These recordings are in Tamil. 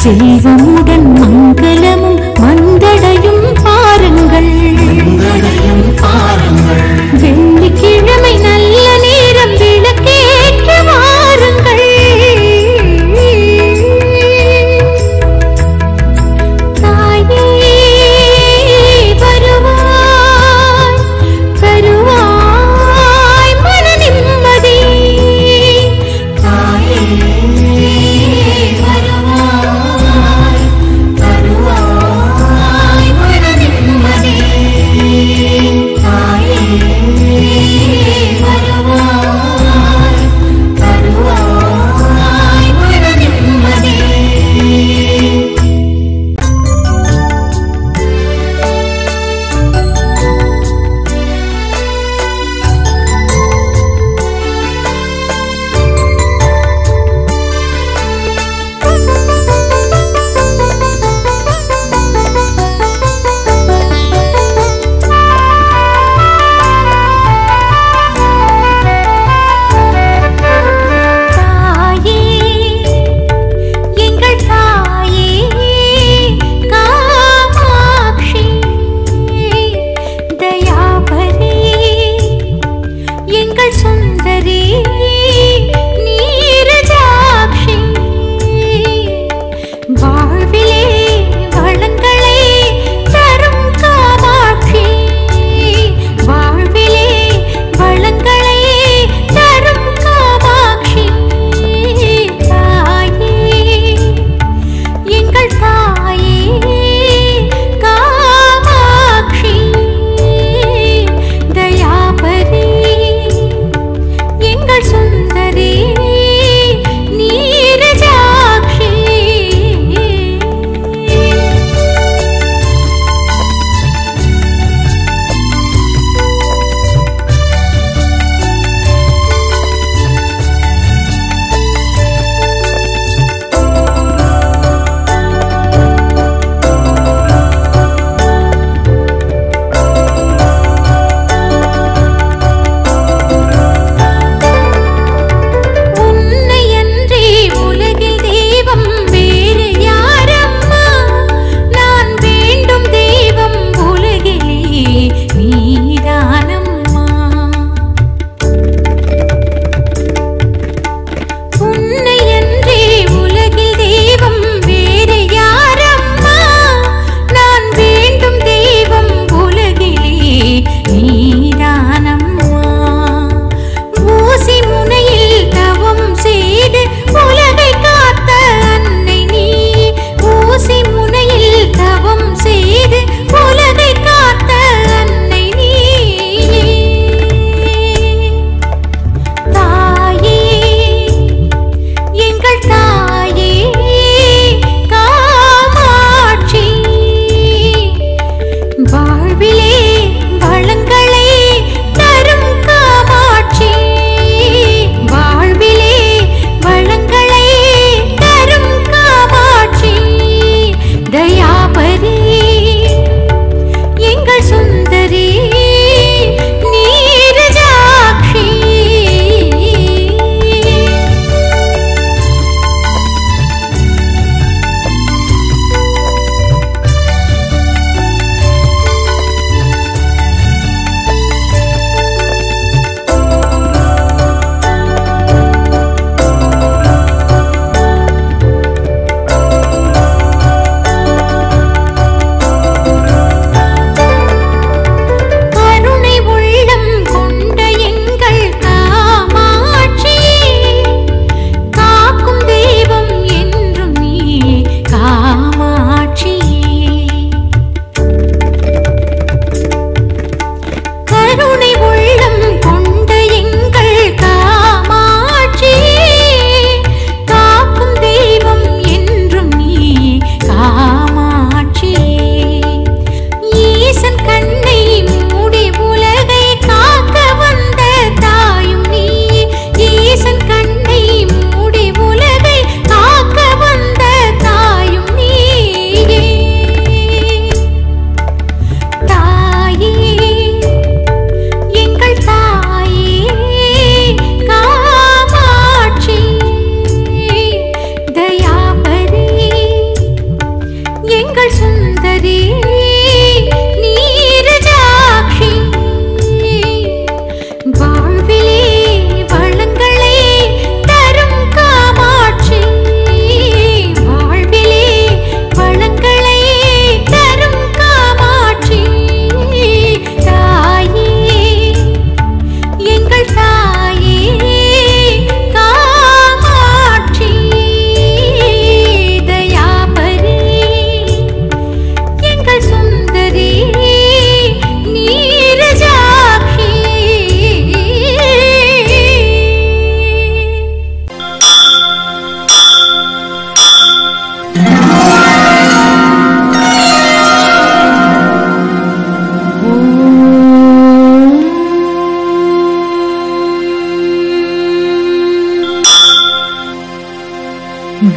செல்வமுடன் மங்களமும் வந்தடையும் பாருங்கள். வெள்ளிக்கிழமை நல்ல நேரம் விளக்கேற்ற வாருங்கள். தாயே வருவாய் தருவாய் மன நிம்மதி. தாயே வருவாய் தருவாய்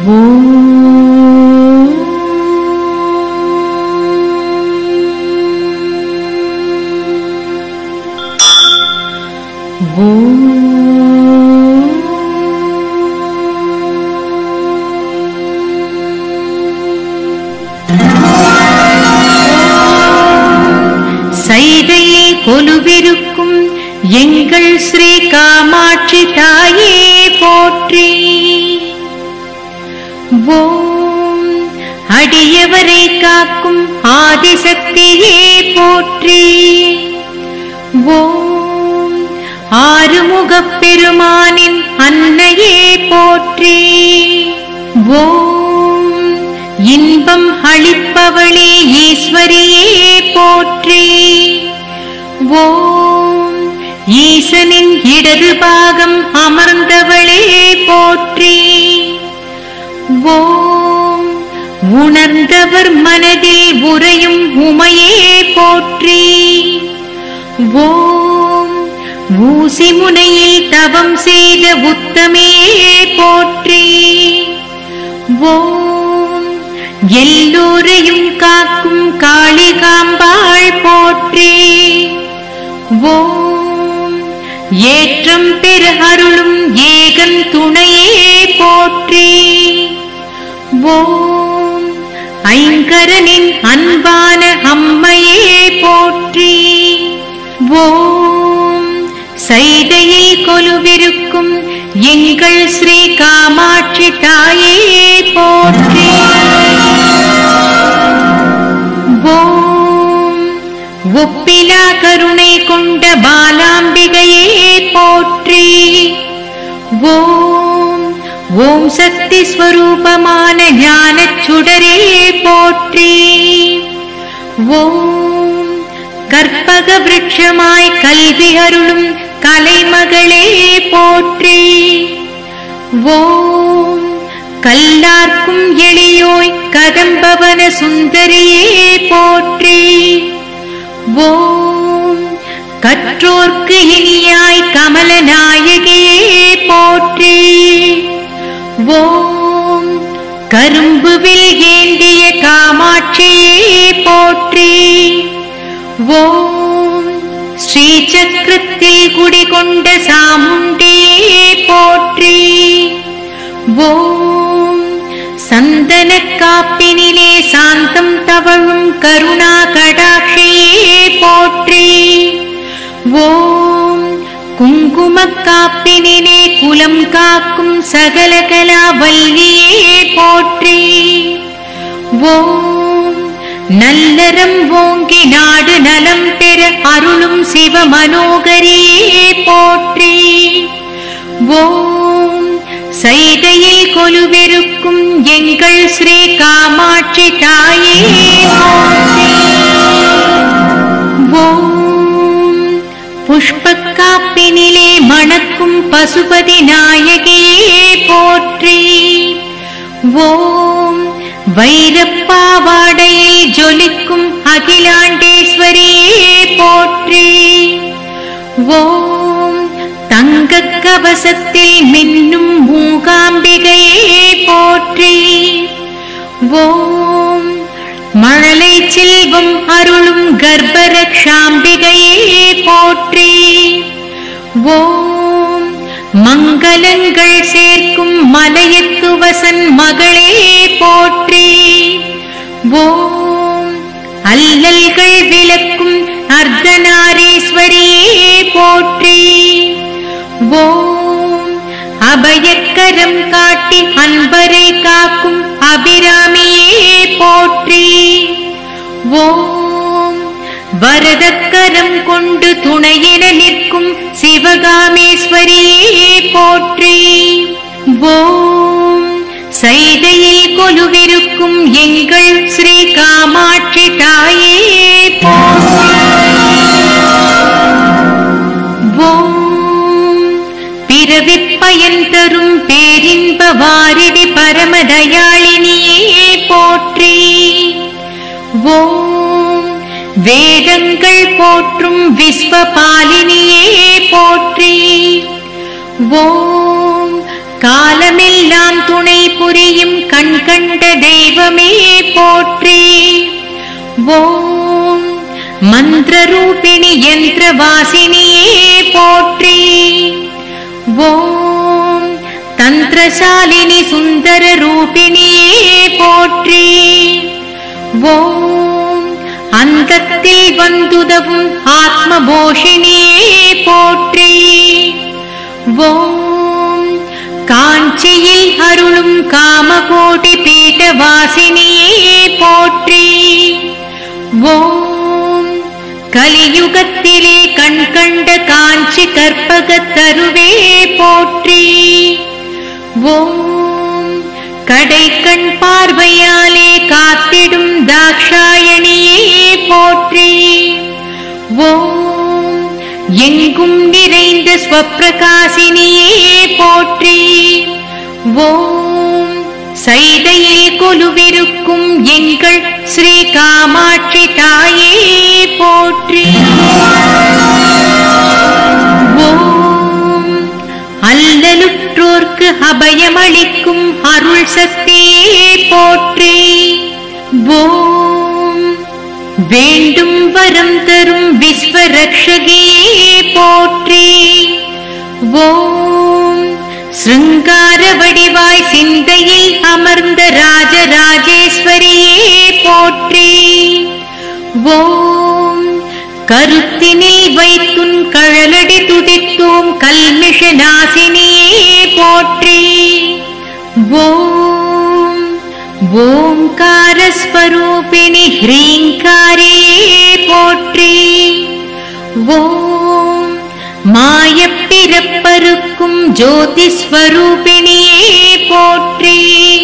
சைதையில் கொலுவிருக்கும் எங்கள் ஸ்ரீ காமாட்சி தாயே போற்றி. ஓம் அடியவரை காக்கும் ஆதிசக்தியே போற்றி. ஓம் ஆறுமுகப் பெருமானின் அன்னையே போற்றி. ஓம் இன்பம் அளிப்பவளே ஈஸ்வரியே போற்றி. ஓம் ஈசனின் இடது பாகம் அமர்ந்தவளே போற்றி. ஓம் உணர்ந்தவர் மனதில் உறையும் உமையே போற்றி. ஓம் ஊசி முனையில் தவம் செய்த உத்தமையே போற்றி. ஓம் எல்லோரையும் காக்கும் காளிகாம்பாள் போற்றி. ஓம் ஏற்றம் பெற அருளும் ஏகன் துணையே போற்றி. ஓம் ஐங்கரனின் அன்பான அம்மையே போற்றி. ஓம் சைதையில் கொலுவிருக்கும் எங்கள் ஸ்ரீ காமாட்சி தாயே போற்றி. ஓம் ஒப்பிலா கருணை கொண்ட பாலாம்பிகையே போற்றி. ஓம் ஓம் சக்தி ஸ்வரூபமான ஞானச் சுடரே போற்றி. ஓம் கற்பக விருட்சமாய் கல்வி அருளும் கலைமகளே போற்றி. ஓம் கல்லார்க்கும் எளியோய் கதம்பவன சுந்தரியே போற்றி. ஓம் கற்றோர்க்கு இனியாய் கமல நாயகியே போற்றி. ஓம் கரும்புவில் ஏந்திய காமாட்சியே போற்றி. ஓம் ஸ்ரீ சக்கரத்தில் குடிகொண்ட சாமுண்டியே போற்றி. ஓம் சந்தன காப்பினிலே சாந்தம் தவழும் கருணா கடாட்சியே போற்றி. ஓம் குங்கும காப்பினிலே குலம் காக்கும் சகல கலாவல்லியே போற்றி. ஓம் நல்லறம் ஓங்கி நாடு நலம் பெற அருளும் சிவ மனோகரியே போற்றி. ஓம் சைதையில் கொலுவிருக்கும் எங்கள் ஸ்ரீ காமாட்சி தாயே போற்றி. ஓம் புஷ்பக்காப்பினிலே மணக்கும் பசுபதி நாயகியே போற்றி. ஓம் வைரப்பாவாடையில் ஜொலிக்கும் அகிலாண்டேஸ்வரியே போற்றி. ஓம் தங்க கவசத்தில் மின்னும் மூகாம்பிகையே போற்றி. ஓம் மழலை செல்வம் அருளும் கர்ப்பரக்ஷாம்பிகையே போற்றி. ஓம் மங்களங்கள் சேர்க்கும் மலையத்துவசன் மகளே போற்றி. ஓம் அல்லல்கள் விளக்கும் அர்த்தநாரீஸ்வரியே போற்றி. ஓம் அபயக்கரம் காட்டி அன்பரை காக்கும் அபிராமியே போற்றி. ஓம் வரதக்கரம் கொண்டு துணையென நிற்கும் சிவகாமேஸ்வரியே போற்றி. ஓம் சைதையில் கொலுவிருக்கும் எங்கள் ஸ்ரீ காமாட்சி தாயே போற்றி. ஓம் பிறவிப் பயன் தரும் பேரின்ப வாரிதி பரமதயாளினியே போற்றி. ஓம் வேதங்கள் போற்றும் விஸ்வபாலினியே போற்றி. ஓம் காலமெல்லாம் துணை புரியும் கண் கண்ட தெய்வமே போற்றி. ஓம் மந்திர ரூபிணி யந்திர வாசினியே போற்றி. ஓம் தந்திரசாலினி சுந்தர ரூபிணியே போற்றி. ஓம் அந்தத்தில் வந்துதவும் ஆத்மபோஷினியே போற்றி. ஓம் காஞ்சியில் அருளும் காமகோடி பீடவாசினியே போற்றி. ஓம் கலியுகத்திலே கண் கண்ட காஞ்சி கற்பகத்தருவே போற்றி. ஓம் கடை கண் பார்வையாலே காத்திடும் தாக்ஷாயணியே போற்றி. ஓம் எங்கும் நிறைந்த ஸ்வப்பிரகாசினியே போற்றி. ஓம் சைதையில் கொலுவிருக்கும் எங்கள் ஸ்ரீ காமாட்சி தாயே போற்றி. ஓம் அல்லலுற்றோர்க்கு அபயமளிக்கும் அருள் சக்தியே போற்றி. ஓம் வேண்டும் வரம் தரும் விஸ்வரக்ஷகியே போற்றி. ஓம் சிருங்கார வடிவாய் சிந்தையில் அமர்ந்த ராஜராஜேஸ்வரியே போற்றி. ஓம் கருத்தினில் வைத்துன் கழலடி துதித்தோம் கல்மிஷ நாசினியே போற்றி. ஓம் ஓம்கார ஸ்வரூபிணி ஹ்ரீங்காரியே போற்றி. ஓம் மாயப்பிறப்பருக்கும் ஜோதி ஸ்வரூபிணியே போற்றி.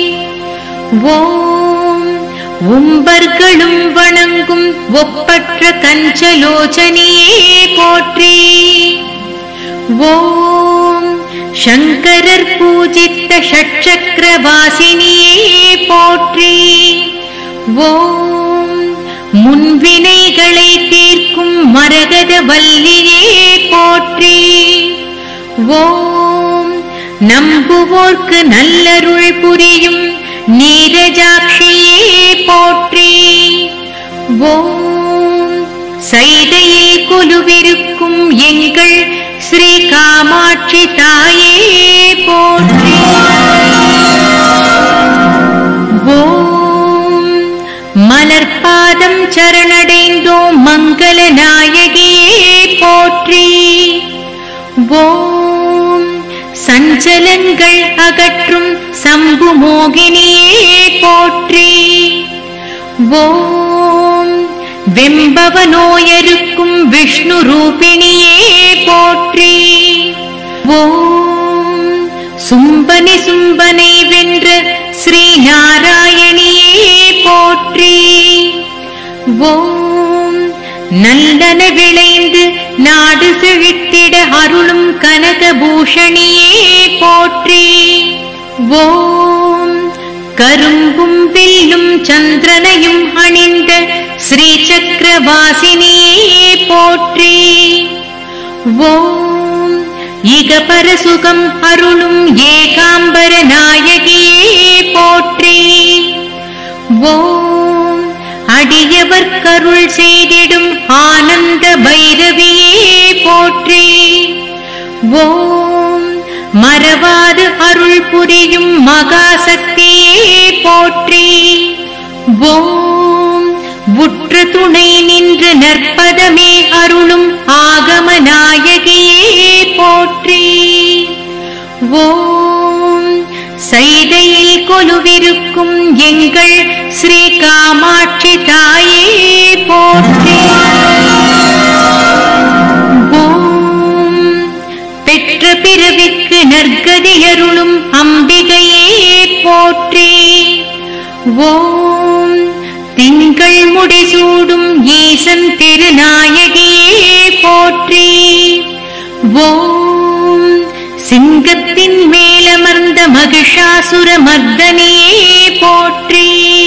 ஓம் உம்பர்களும் வணங்கும் ஒப்பற்ற கஞ்சலோச்சனியே போற்றி. ஓம் சங்கரர் பூஜித்த ஷட்சக்கரவாசினியே போற்றி. ஓம் முன்வினைகளை தீர்க்கும் மரகத வல்லியே போற்றி. ஓம் நம்புவோர்க்கு நல்லருள் புரியும் நீரஜாட்சியே போற்றி. ஓம் சைதையில் கொலுவிருக்கும் எங்கள் ஸ்ரீ காமாட்சி தாயே போற்றி. ஓம் மலர்பாதம் சரணடைந்தோம் மங்கள நாயகியே போற்றி. ஓம் சஞ்சலங்கள் அகற்றும் சம்பு மோகினியே போற்றி. ஓம் வெம்பவ நோயருக்கும் விஷ்ணு ரூபிணியே போற்றி. ஓம் சும்பனி சும்பனை வென்ற ஸ்ரீ நாராயணியே போற்றி. ஓம் நல்லன விளைந்து நாடு செழித்திட அருளும் கனகபூஷணியே போற்றி. ஓம் கரும்பும் வில்லும் சந்திரனையும் அணிந்த ஸ்ரீ சக்கரவாசினியே போற்றி. ஓம் இகபர சுகம் அருளும் ஏகாம்பர நாயகியே போற்றி. ஓம் அடியவர் கருள் செய்திடும் ஆனந்த பைரவியே போற்றி. ஓம் மறவாது அருள் புரியும் மகாசக்தியே போற்றி. ஓம் உற்ற துணை நின்று நற்பதமே அருளும் ஆகம நாயகியே போற்றி. ஓம் சைதையில் கொலுவிருக்கும் எங்கள் ஸ்ரீ காமாட்சி தாயே போற்றி. ஓம் பெற்ற பிறவிக்கு நற்கதியருளும் அம்பிகையே போற்றி. ஓம் திங்கள் முடிசூடும் ஈசன் திருநாயகியே போற்றி. ஓம் சிங்கத்தின் மேலமர்ந்த மகிஷாசுர மர்தனியே போற்றி.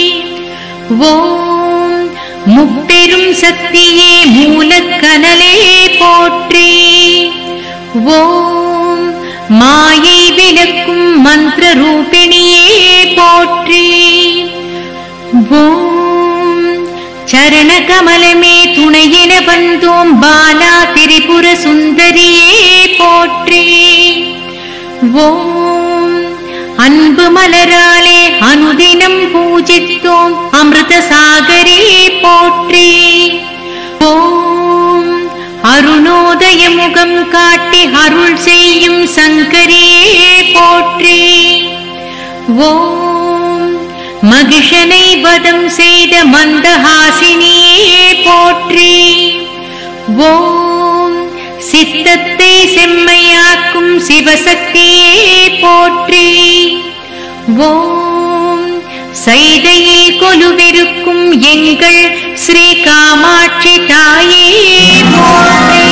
ஓம் முப்பெரும் சக்தியே மூலக்கனலே போற்றி. ஓம் மாயை விலக்கும் மந்திர ரூபிணியே போற்றி. ஓம் சரண கமலமே துணையென வந்தோம் பாலா திரிபுர சுந்தரியே போற்றி. ஓம் அன்பு மலராலே அனுதினம் பூஜித்தோம் அமிர்த சாகரே போற்றி. ஓம் அருணோதய முகம் காட்டி அருள் செய்யும் சங்கரியே போற்றி. ஓம் மகிஷனை வதம் செய்த மந்தஹாசினியே போற்றி. ஓம் சித்தத்தை செம்மையாக்கும் சிவசக்தியே போற்றி. ஓம் சைதையில் கொலுவிருக்கும் எங்கள் ஸ்ரீ காமாட்சி தாயே போற்றி.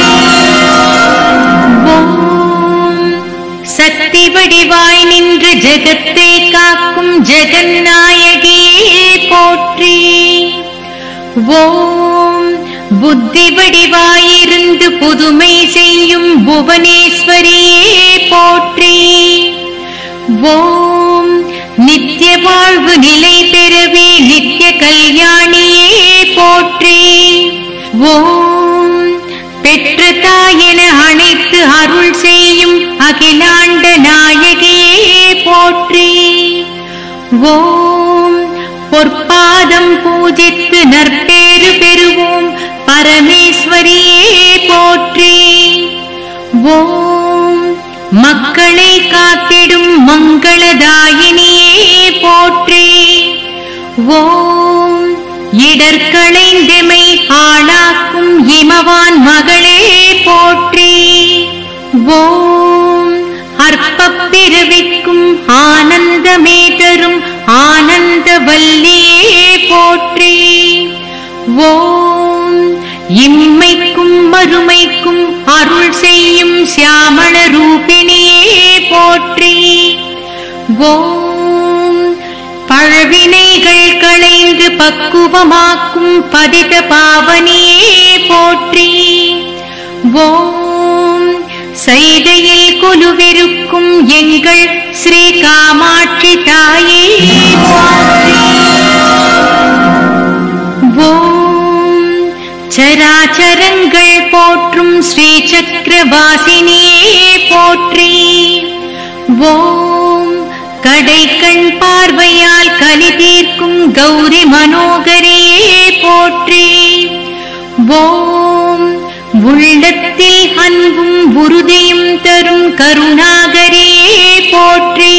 ஓம் சக்தி வடிவாய் நின்று ஜெகத்தை காக்கும் ஜெகநாயகியே போற்றி. ஓம் புத்தி வடிவாயிருந்து புதுமை செய்யும் புவனேஸ்வரியே போற்றி. ஓம் நித்திய வாழ்வு நிலை பெறவே நித்திய கல்யாணியே போற்றி. ஓம் பெற்ற தாயென அனைத்து அருள் செய்யும் அகிலாண்ட நாயகியே போற்றி. ஓம் பொற்பாதம் பூஜித்து நற்பேறு பெறுவோம் பரமேஸ்வரியே போற்றி. ஓம் மக்களை காத்திடும் மங்களதாயினியே போற்றி. ஓம் இடர்களைந்தெமை ஆளாக்கும் இமவான் மகளே போற்றி. ஓம் அற்பப்பிறவிக்கும் ஆனந்தமே தரும் ஆனந்த வல்லியே போற்றி. ஓம் இம்மைக்கும் மறுமைக்கும் அருள் செய்யும் சியாமள ரூபிணியே போற்றி. ஓம் பழவினைகள் களைந்து பக்குவமாக்கும் பதித பாவனியே போற்றி. ஓம் சைதையில் கொலுவிருக்கும் எங்கள் ஸ்ரீ காமாட்சி தாயே போற்றி. ஓம் சராச்சரங்கள் போற்றும் ஸ்ரீ சக்கரவாசினியே போற்றி. ஓம் கடைக்கண் பார்வையால் கலி தீர்க்கும் கௌரி மனோகரியே போற்றி. ஓம் உள்ளத்தில் அன்பும் உறுதியும் தரும் கருணாகரியே போற்றி.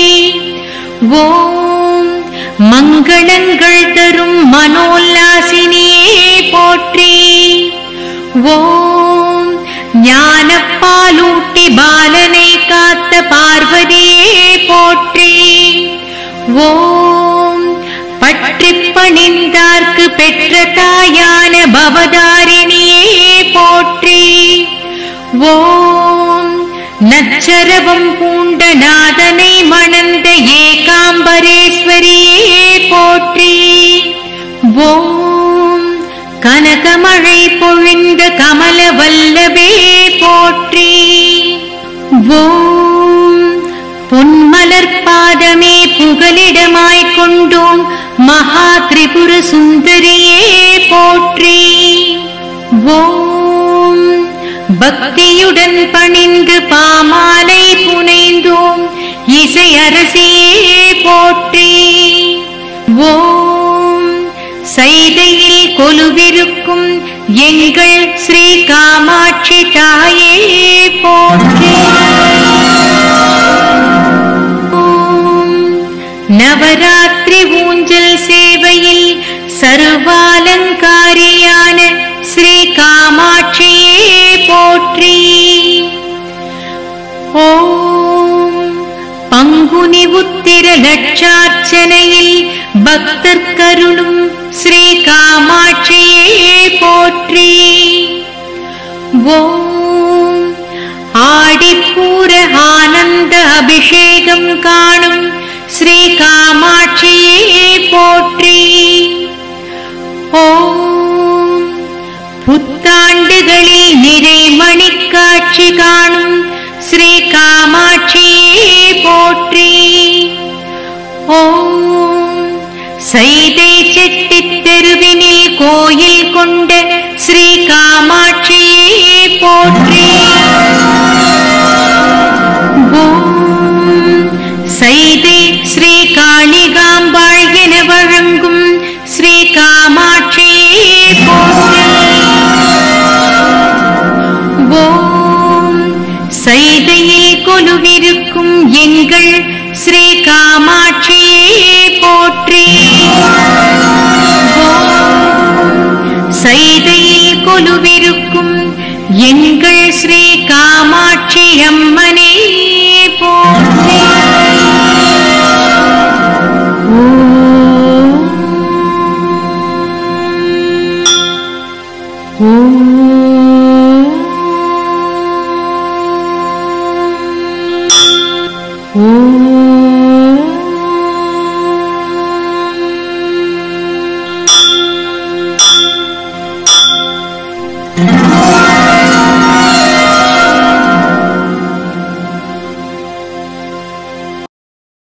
ஓம் மங்களங்கள் தரும் மனோல்லாசினியே போற்றி. ஓம் ஞானப்பாலூட்டி பாலனை காத்த பார்வதியே போற்றி. ஓம் பற்றிப் பணிந்தார்க்கு பெற்ற தாயான பவதாரிணியே போற்றி. ஓம் நச்சரவம் பூண்ட நாதனை மணந்த ஏகாம்பரேஸ்வரியே போற்றி. ஓம் கனகமழை பொழிந்த கமல வல்லவே போற்றி. ஓம் பொன்மலர் பாதமே புகலிடமாய்க் கொண்டோம் மகா திரிபுர சுந்தரியே போற்றி. ஓம் பக்தியுடன் பணிந்து பாமாலை புனைந்தோம் இசை அரசியே போற்றி. ஓம் சைதையில் கொலுவிருக்கும் எங்கள் ஸ்ரீ காமாட்சி தாயே போற்றி. நவராத்திரி ஊஞ்சல் சேவையில் சர்வாலங்காரியான ஸ்ரீ காமாட்சியே போற்றி. ஓம் பங்குனி உத்திர லட்சார்ச்சனையில் பக்தர் கருளும் ஸ்ரீ காமாட்சியே போற்றி. ஓம் ஆடிப்பூர ஆனந்த அபிஷேகம் காணும் ஸ்ரீ காமாட்சியே போற்றி. ஓம் புத்தாண்டுகளில் நிறைமணி காட்சி காணும் ஸ்ரீ காமாட்சியே போற்றி. போற்றி